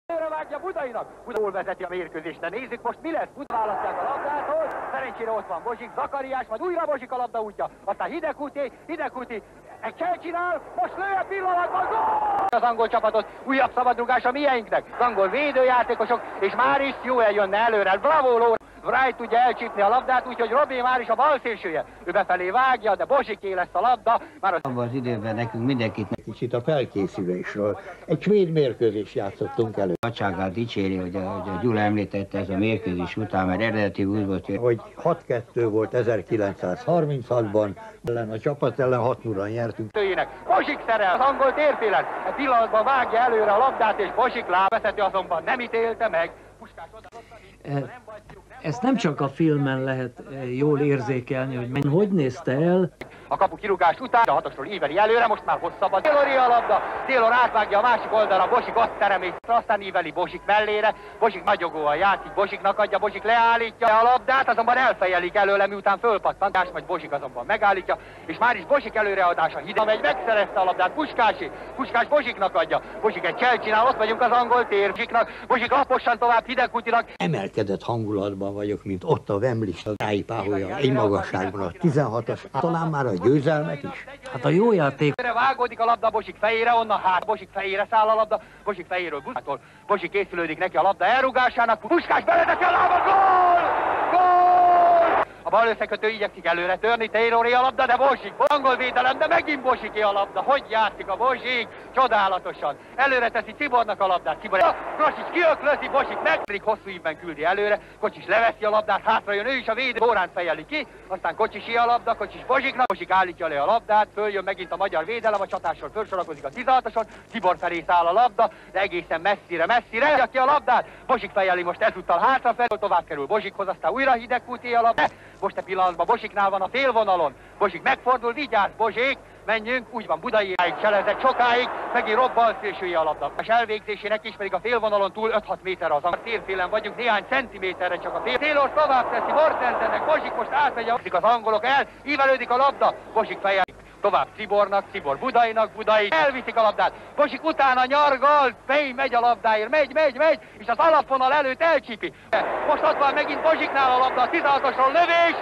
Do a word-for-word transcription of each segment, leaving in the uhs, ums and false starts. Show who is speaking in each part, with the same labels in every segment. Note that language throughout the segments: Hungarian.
Speaker 1: Vágja Budainak. Budai vezeti a mérkőzést, de nézzük most mi lesz. Buda választják a labdától. Szerencsére ott van Bozsik, Zakariás, majd újra Bozsik a labda útja. Aztán Hidegkúti, Hidegkúti egy cselcsinál, most lő a pillanatban, gól! Az angol csapatot újabb szabadrugás a mieinknek. Az angol védőjátékosok, és már is jó eljönne előre. Bravo, Lóra! Wright tudja elcsípni a labdát, úgyhogy Robi már is a bal szélsője. Ő befelé vágja, de Bozsiké lesz a labda. Már az...
Speaker 2: Abban az időben nekünk mindenkit...
Speaker 3: Kicsit a felkészülésről. Egy svéd mérkőzést játszottunk elő.
Speaker 2: Nagyságát dicséri, hogy a, hogy a Gyula említette ez a mérkőzés után, mert eredeti úgy volt, hogy...
Speaker 3: Hogy hat kettő volt ezerkilencszázharminchatban, ellen a csapat ellen hat nulla nyertünk.
Speaker 1: Bozsik szerel, az angol térfélen. E pillanatban vágja előre a labdát, és Bozsik lábvezető azonban nem ítélte meg. Puskás
Speaker 4: Ezt nem csak a filmen lehet jól érzékelni, hogy hogy nézte el.
Speaker 1: A kapu kirúgás után a hatosról íveli előre, most már hosszabb. Taylori a labda, Taylor átvágja a másik oldalra, Bozsik azt teremés, aztán íveli Bozsik mellére, Bozsik nagyogóan játszik, Bozsiknak adja, Bozsik leállítja a labdát, azonban elfejelik előle, miután fölpattantás, majd Bozsik azonban megállítja, és már is Bozsik előreadása hideg, megy, megszerezte a labdát, Puskási, Puskás Bozsiknak adja, Bozsik egy cselcsinál, ott vagyunk az angol tér, Bozsiknak, Bozsik laposan tovább Hidegkútinak.
Speaker 3: Emelkedett hangulatban vagyok, mint ott a Wembley tájpáholya, egy magasságban a tizenhatos, talán már a győzelmet is.
Speaker 4: Hát a jó játék.
Speaker 1: Vágódik a labda Bozsik fejére, onnan hát Bozsik fejére száll a labda, Bozsik fejéről Buzától. Bozsik készülődik neki a labda elrúgásának, Puskás beleteszi a lába, gól! Gól! A bal összekötő igyekszik előre törni, Tayloré a labda, de Bozsik, angol védelem, de megint Bozsiké a labda. Hogy játszik a Bozsik? Csodálatosan. Előre teszi Cibornak a labdát, Cibor. Krosics kiöklözi, Bozsik meg, hosszú ívben küldi előre, Kocsis leveszi a labdát, hátra jön ő is a védő, Bórán fejeli ki, aztán Kocsisé a labda, Kocsis Bozsiknak, Bozsik állítja le a labdát, följön megint a magyar védelem, a csatásról felsorakozik a tizenhatoson, Cibor felé száll a labda, de egészen messzire, messzire, adja ki a labdát, Bozsik fejeli most ezúttal hátrafelé, tovább kerül Bozsikhoz, aztán újra Hidegkúti a labda. Most a pillanatban Bozsiknál van a félvonalon. Bozsik megfordul, vigyázz Bozsik, menjünk, úgy van Budaiáig cselezett sokáig, megint Rob bal szélsője a labda. És elvégzésének is pedig a félvonalon túl öt-hat méterre az angol térfélen vagyunk, néhány centiméterre csak a fél. Taylor tovább teszi, Mortensennek, Bozsik most átmegy a az angolok el, ívelődik a labda, Bozsik feje. Tovább Cibornak, Cibor Budainak, Budai elviszik a labdát, Bozsik utána nyargal, Fej megy a labdáért, megy, megy, megy, és az alapvonal előtt elcsípi. Most ott van megint Bozsiknál a labda, a tizenhatosról lövés,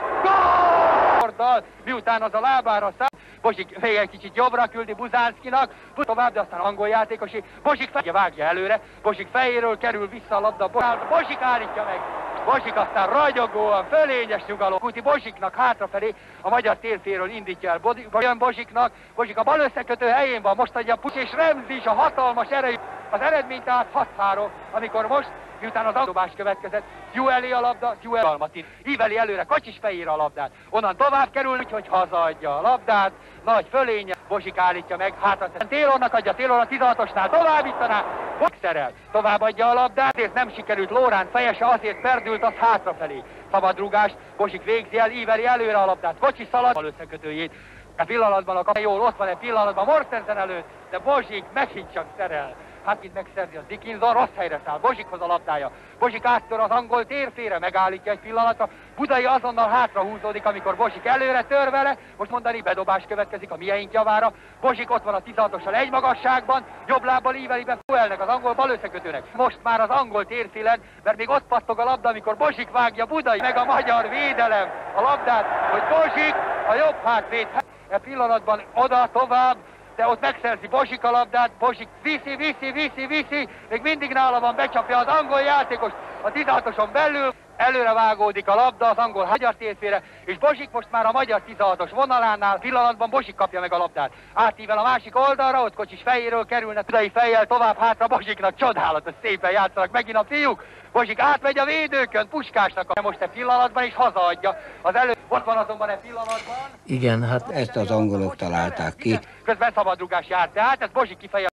Speaker 1: gól! Miután az a lábára száll, Bozsik még egy kicsit jobbra küldi Buzánszkinak, tovább, de aztán angol játékosi, Bozsik fejje vágja előre, Bozsik fejéről kerül vissza a labda, Bozsik állítja meg. Bozsik aztán ragyogóan, fölényes nyugalom. Kuti Bozsiknak hátrafelé a magyar térféről indítja el Jön Bozsiknak. Bozsik a bal összekötő helyén van, most adja Pucs és Remzi is a hatalmas erejű. Az eredmény tehát hat három, amikor most, miután az dobás következett, Gyú elé a labda, Gyú elé íveli előre Kocsis fejére a labdát. Onnan tovább kerül, úgyhogy hazaadja a labdát, nagy fölénye, Bozsik állítja meg, hátra Taylornak adja, Taylor a tizenhatosnál továbbítaná, Bozsik szerel, továbbadja a labdát, ezért nem sikerült Lórán fejese, azért perdült az hátrafelé. Szabadrúgást, Bozsik végzi el, íveli előre a labdát, Kocsis szalad a összekötőjét. A pillanatban a kap jól ott van egy pillanatban Mortensen előtt, de Bozsik megint csak szerel. Hát itt megszerzi a Dickinson, rossz helyre száll, Bozsikhoz a labdája. Bozsik áttör az angol térfére, megállítja egy pillanatra. Budai azonnal hátra húzódik, amikor Bozsik előre tör vele. Most mondani, bedobás következik a mieink javára. Bozsik ott van a tizenhatossal egy magasságban, jobb lábbal íveli be Fuelnek, az angol bal összekötőnek. Most már az angol térfélen, mert még ott pattog a labda, amikor Bozsik vágja Budai, meg a magyar védelem a labdát, hogy Bozsik a jobb hátvéd. E pillanatban oda tovább, de ott megszerzi Bozsik a labdát, Bozsik viszi, viszi, viszi, viszi, még mindig nála van, becsapja az angol játékos a tizenhatoson belül, előre vágódik a labda az angol magyar térfére, és Bozsik most már a magyar tizenhatos vonalánál, pillanatban Bozsik kapja meg a labdát. Átível a másik oldalra, ott Kocsis fejéről kerülnek, Budai fejjel tovább hátra Bozsiknak, csodálatos, szépen játszanak megint a fiúk. Bozsik átmegy a védőkön, Puskásnak a most e pillanatban is hazaadja. Az elő, ott van azonban e pillanatban.
Speaker 4: Igen, hát
Speaker 2: ezt az angolok találták ki.
Speaker 1: Közben szabadrugás járt, tehát ez Bozsik kifeje.